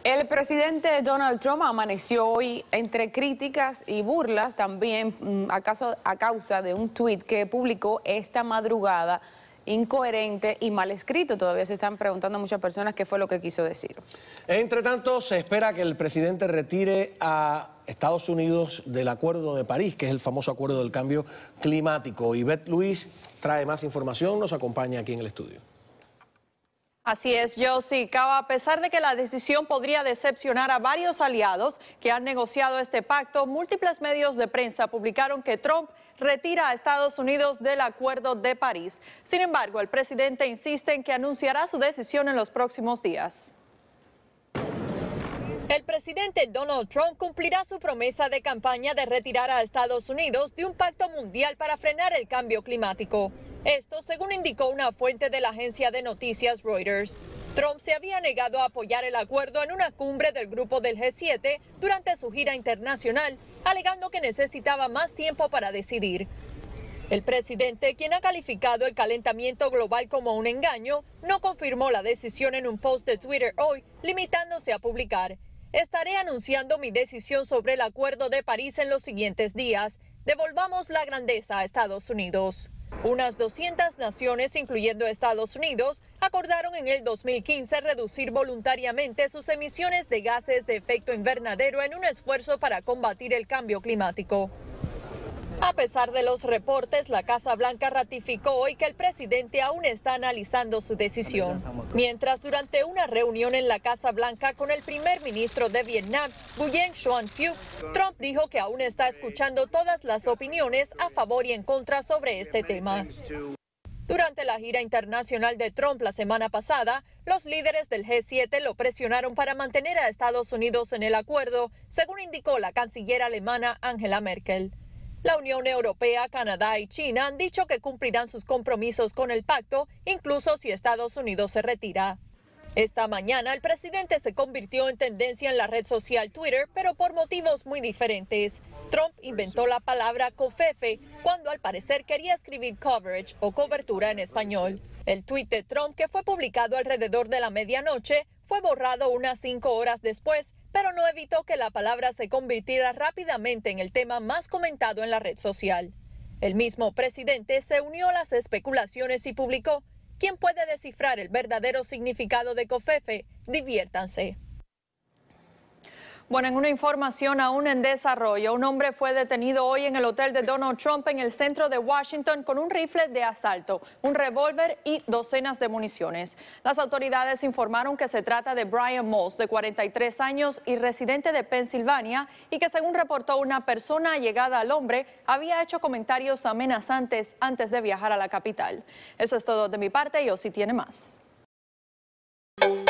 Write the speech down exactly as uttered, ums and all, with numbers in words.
El presidente Donald Trump amaneció hoy entre críticas y burlas también a, caso, a causa de un tuit que publicó esta madrugada, incoherente y mal escrito. Todavía se están preguntando muchas personas qué fue lo que quiso decir. Entre tanto, se espera que el presidente retire a Estados Unidos del Acuerdo de París, que es el famoso acuerdo del cambio climático. Ivette Luis trae más información, nos acompaña aquí en el estudio. Así es, Josie. Cava, a pesar de que la decisión podría decepcionar a varios aliados que han negociado este pacto, múltiples medios de prensa publicaron que Trump retira a Estados Unidos del Acuerdo de París. Sin embargo, el presidente insiste en que anunciará su decisión en los próximos días. El presidente Donald Trump cumplirá su promesa de campaña de retirar a Estados Unidos de un pacto mundial para frenar el cambio climático. Esto, según indicó una fuente de la agencia de noticias Reuters. Trump se había negado a apoyar el acuerdo en una cumbre del grupo del G siete durante su gira internacional, alegando que necesitaba más tiempo para decidir. El presidente, quien ha calificado el calentamiento global como un engaño, no confirmó la decisión en un post de Twitter hoy, limitándose a publicar: "Estaré anunciando mi decisión sobre el Acuerdo de París en los siguientes días. Devolvamos la grandeza a Estados Unidos". Unas doscientas naciones, incluyendo Estados Unidos, acordaron en el dos mil quince reducir voluntariamente sus emisiones de gases de efecto invernadero en un esfuerzo para combatir el cambio climático. A pesar de los reportes, la Casa Blanca ratificó hoy que el presidente aún está analizando su decisión. Mientras, durante una reunión en la Casa Blanca con el primer ministro de Vietnam, Nguyen Xuan Phuc, Trump dijo que aún está escuchando todas las opiniones a favor y en contra sobre este tema. Durante la gira internacional de Trump la semana pasada, los líderes del G siete lo presionaron para mantener a Estados Unidos en el acuerdo, según indicó la canciller alemana Angela Merkel. La Unión Europea, Canadá y China han dicho que cumplirán sus compromisos con el pacto, incluso si Estados Unidos se retira. Esta mañana, el presidente se convirtió en tendencia en la red social Twitter, pero por motivos muy diferentes. Trump inventó la palabra covfefe cuando al parecer quería escribir coverage o cobertura en español. El tuit de Trump, que fue publicado alrededor de la medianoche, fue borrado unas cinco horas después, pero no evitó que la palabra se convirtiera rápidamente en el tema más comentado en la red social. El mismo presidente se unió a las especulaciones y publicó: "¿Quién puede descifrar el verdadero significado de covfefe? Diviértanse". Bueno, en una información aún en desarrollo, un hombre fue detenido hoy en el hotel de Donald Trump en el centro de Washington con un rifle de asalto, un revólver y docenas de municiones. Las autoridades informaron que se trata de Brian Moss, de cuarenta y tres años y residente de Pensilvania, y que, según reportó una persona allegada al hombre, había hecho comentarios amenazantes antes de viajar a la capital. Eso es todo de mi parte, y Josie tiene más.